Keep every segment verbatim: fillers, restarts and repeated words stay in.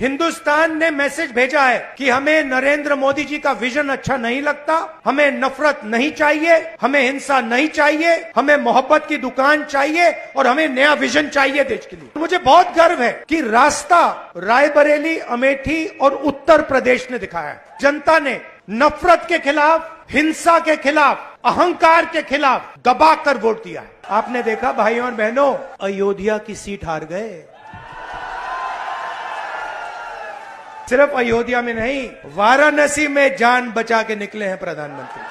हिंदुस्तान ने मैसेज भेजा है कि हमें नरेंद्र मोदी जी का विजन अच्छा नहीं लगता, हमें नफरत नहीं चाहिए, हमें हिंसा नहीं चाहिए, हमें मोहब्बत की दुकान चाहिए और हमें नया विजन चाहिए देश के लिए। मुझे बहुत गर्व है कि रास्ता रायबरेली, अमेठी और उत्तर प्रदेश ने दिखाया है। जनता ने नफरत के खिलाफ, हिंसा के खिलाफ, अहंकार के खिलाफ दबाकर वोट दिया है। आपने देखा भाइयों और बहनों, अयोध्या की सीट हार गए। सिर्फ अयोध्या में नहीं, वाराणसी में जान बचा के निकले हैं प्रधानमंत्री।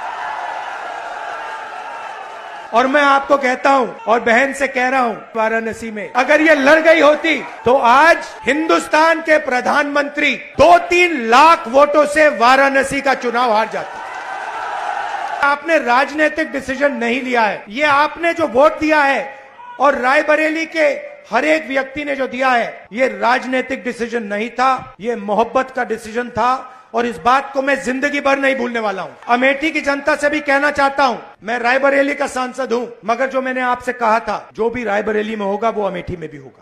और मैं आपको कहता हूं और बहन से कह रहा हूं, वाराणसी में अगर ये लड़ गई होती तो आज हिंदुस्तान के प्रधानमंत्री दो तीन लाख वोटों से वाराणसी का चुनाव हार जाते। आपने राजनीतिक डिसीजन नहीं लिया है, ये आपने जो वोट दिया है और रायबरेली के हर एक व्यक्ति ने जो दिया है, ये राजनीतिक डिसीजन नहीं था, ये मोहब्बत का डिसीजन था और इस बात को मैं जिंदगी भर नहीं भूलने वाला हूं। अमेठी की जनता से भी कहना चाहता हूं, मैं रायबरेली का सांसद हूं, मगर जो मैंने आपसे कहा था, जो भी रायबरेली में होगा वो अमेठी में भी होगा।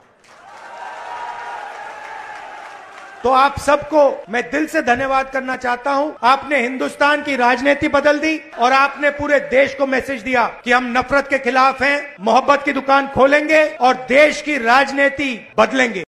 तो आप सबको मैं दिल से धन्यवाद करना चाहता हूं। आपने हिंदुस्तान की राजनीति बदल दी और आपने पूरे देश को मैसेज दिया कि हम नफरत के खिलाफ हैं, मोहब्बत की दुकान खोलेंगे और देश की राजनीति बदलेंगे।